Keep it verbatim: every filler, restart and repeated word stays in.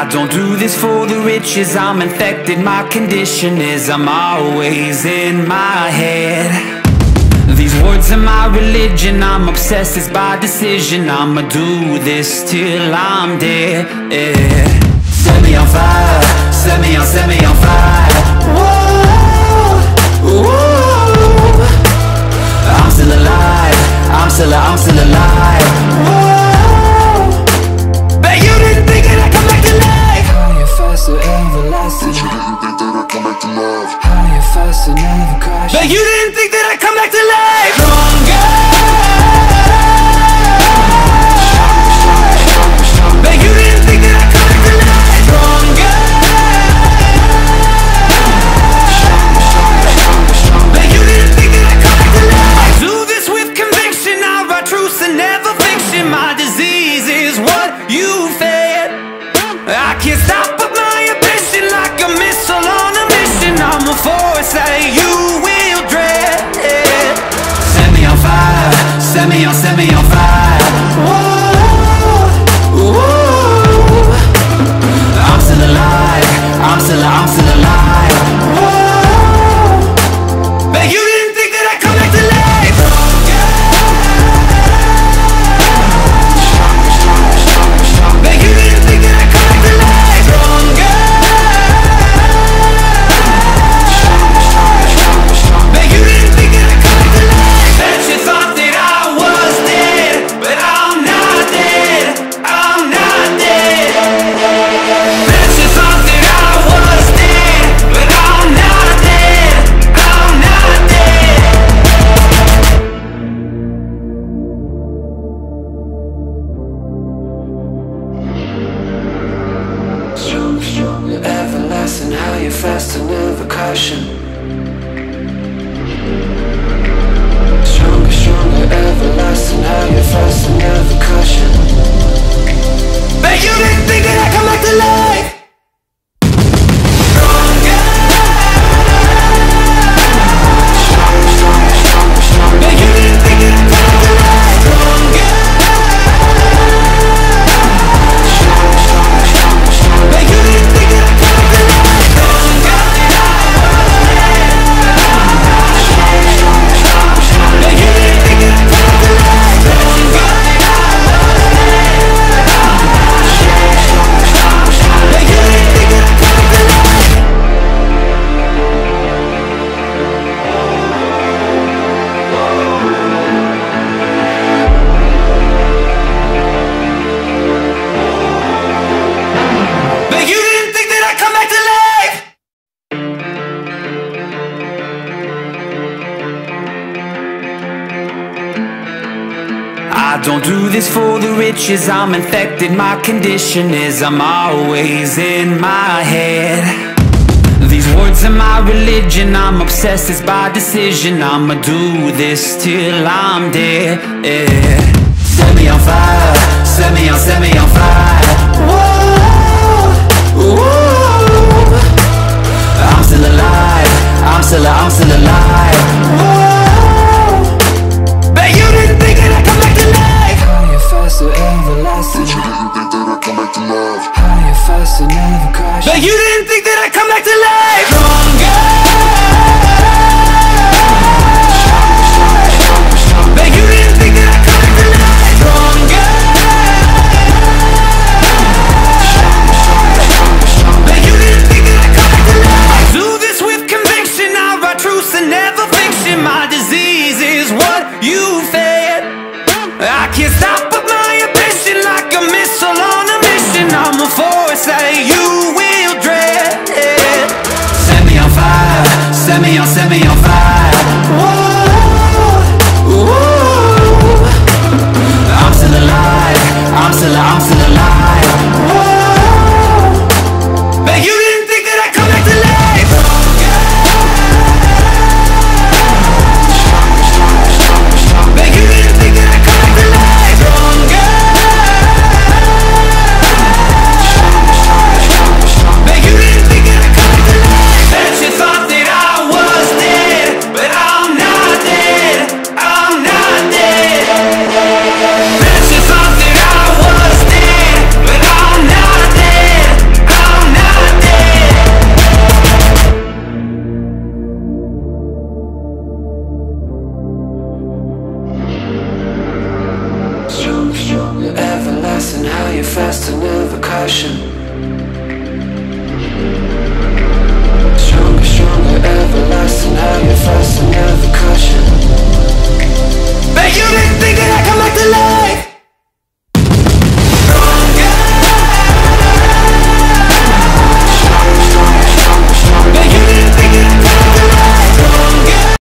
don't do this for the riches, I'm infected, my condition is I'm always in my head. These words are my religion, I'm obsessed, it's by decision. I'ma do this till I'm dead, yeah. Set me on fire, set me on, set me on fire. Whoa, whoa. I'm still alive, I'm still, I'm still alive. Whoa. Bet you didn't think that I'd come back to life. Higher, faster, everlasting. Bet you didn't think that I'd come back to life. Higher, faster, never crash. Bet you didn't think that I'd come back to life. Stronger. Bet you didn't think that I'd come back to life. Stronger. Bet you didn't think that I'd come back to life. I do this with conviction, I write truths and never fiction. My disease is what you fed. I can't stop but my ambition, like a missile on a mission. I'm a force that you will dread. Set me on fire, set me on, set me on fire. Whoa, whoa. I'm still alive, I'm still, I'm still alive. Whoa. Bet you didn't think that I'd come back to life. Bet you didn't think that I'd come back to life. Stronger. Bet you didn't think that I'd come back to life. Bet you thought that I was dead, but I'm not dead, I'm not dead. Bet you thought that I was dead, but I'm not dead, I'm not dead. Strong, strong, everlasting, higher, faster, never caution. Stronger, stronger, everlasting, higher, faster, never caution. Bet you didn't think that I'd come back to life. Stronger. Bet you didn't think that I'd come back to life. Stronger. Bet you didn't think that I'd come back to life. Stronger. Bet you didn't think that I'd come back to life. Stronger. Bet you didn't think that I'd come back to life. Bet you didn't think that I'd come back to life. I don't do this for the riches, I'm infected, my condition is I'm always in my head. These words are my religion, I'm obsessed, it's by decision. I'ma do this till I'm dead, yeah. Set me on fire, set me on, set me on fire. Whoa, whoa. I'm still alive, I'm still, I'm still alive. Whoa. Bet you didn't think that I'd come back to life. Higher, faster, everlasting. Bet you didn't think that I'd come back to life. Higher, faster, never crash. Bet you didn't think that I'd come back to life. Stronger. Bet you didn't think that I'd come back to life. Stronger. Bet you didn't think that I'd come back to life. I do this with conviction, I write truths and never fiction. My percussion. Stronger, stronger, everlasting. How you're fast and never caution. But you didn't think that I could